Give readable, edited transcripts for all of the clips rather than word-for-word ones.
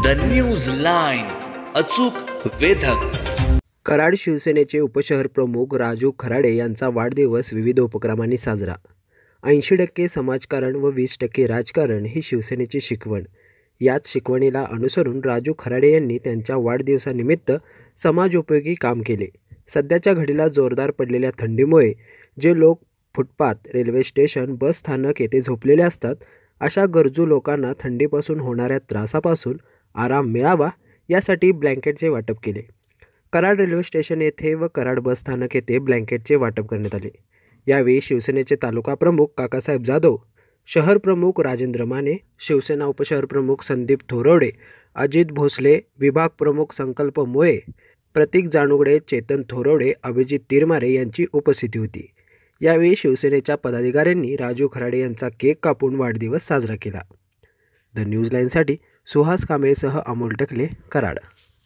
News line, अचूक वेधक। कराड शिवसेनेचे उपशहर प्रमुख राजू खराडे यांचा वाढदिवस विविध उपक्रमांनी साजरा। 80% समाजकारण व 20% राजकारण ही शिवसेनेची शिकवण। याच शिकवणीला अनुसरून राजू खराडे यांनी त्यांच्या वाढदिवसानिमित्त समाजोपयोगी काम केले। सध्याच्या घडीला जोरदार पडलेल्या थंडीमुळे जे लोक फुटपाथ, रेल्वे स्टेशन, बस स्थानक येथे झोपलेले असतात, अशा गरजू लोकांना थंडीपासून होणाऱ्या त्रासापासून आराम मिळावा यासाठी ब्लँकेटचे वाटप केले। कराड रेल्वे स्टेशन येथे व कराड बस स्थानक येथे ब्लँकेटचे वाटप करण्यात आले। यावेळी शिवसेनेचे तालुका प्रमुख काकासाहेब जाधव, शहर प्रमुख राजेंद्र माने, शिवसेना उपशहर प्रमुख संदीप थोरवडे, अजित भोसले, विभाग प्रमुख संकल्प मुळे, प्रतीक जानुगडे, चेतन थोरवडे, अभिजित तिरमारे यांची उपस्थिती होती। यावेळी शिवसेनेच्या पदाधिकाऱ्यांनी राजू खराडे यांचा केक कापून वाढदिवस साजरा केला। द न्यूज लाईनसाठी सुहास कांबळेसह अमोल टकले, कराड।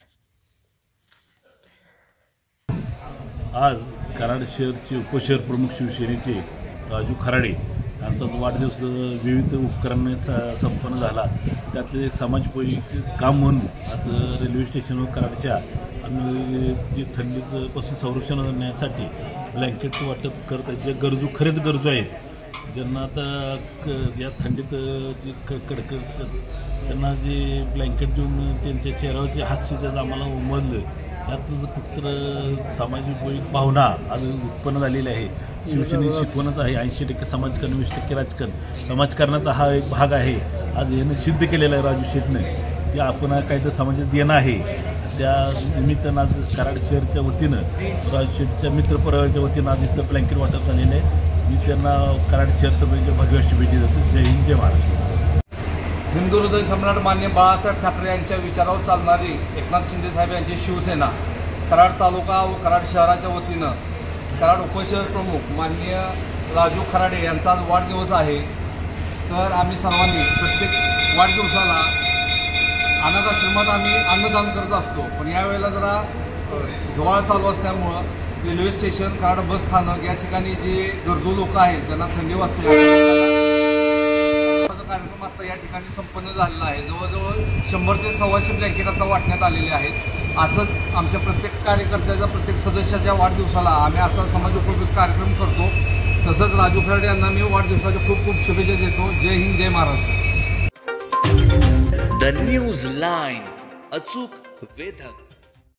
आज कराड शहरचे उपशहर प्रमुख शिवसेनेचे राजू खराडे यांचा वाढदिवस विविध उपक्रमांनी संपन्न झाला। त्यातले समाजोपयोगी काम म्हणून आज रेल्वे स्टेशनवर कराडच्या आणि जे थंडीपासून संरक्षण करण्यासाठी ब्लँकेटचं वाटप करत आहेत। जे गरजू खरेच गरजू आहेत, ज्यांना आता या थंडीत जे कडकड त्यांना जे ब्लँकेट देऊन त्यांच्या चेहऱ्यावरचे हास्य ज्याचं आम्हाला उमललं, त्यातून कुठंतरी सामाजिक भावना आज उत्पन्न झालेली आहे। शिवसेनेची शिकवणच आहे, 80% समाजकारण, 20% राजकारण। समाजकारणाचा हा एक भाग आहे। आज याने सिद्ध केलेला आहे राजू शेठनं की आपण काहीतरी समाजात देणं आहे। त्या निमित्तानं आज कराड शहरच्या वतीनं राजू शेठच्या मित्रपरिवाराच्या वतीनं आज इथं ब्लँकेट वाटप झालेलं आहे। मी त्यांना कराड शहर भव्य शुभेच्छा देतो। जय हिंद, जय महाराष्ट्र। हिंदू हृदय सम्राट मान्य बाळासाहेब ठाकरे यांच्या विचारावर चालणारी एकनाथ शिंदे साहेब यांची शिवसेना कराड तालुका व कराड शहराच्या वतीनं कराड उपशहर प्रमुख माननीय राजू खराडे यांचा आज वाढदिवस आहे। तर आम्ही सर्वांनी प्रत्येक वाढदिवसाला अनाथ आश्रमात आम्ही अन्नदान करत असतो, पण यावेळेला जरा हिवाळा चालू असल्यामुळं रेल्वे स्टेशन, कराड बस स्थानक या ठिकाणी जे गरजू लोक आहेत, ज्यांना थंडी वाजते, कार्यक्रम आता या ठिकाणी संपन्न झालेला आहे। जवळजवळ 100 ते 125 ब्लँकेट आता वाटण्यात आलेले आहेत। असंच आमच्या प्रत्येक कार्यकर्त्याच्या, प्रत्येक सदस्याच्या वाढदिवसाला आम्ही असा समाजोपयोगी कार्यक्रम करतो। तसंच राजू खराडे यांना मी वाढदिवसाच्या खूप खूप शुभेच्छा देतो। जय हिंद, जय महाराष्ट्र। द न्यूज लाईन, अचूक वेधक।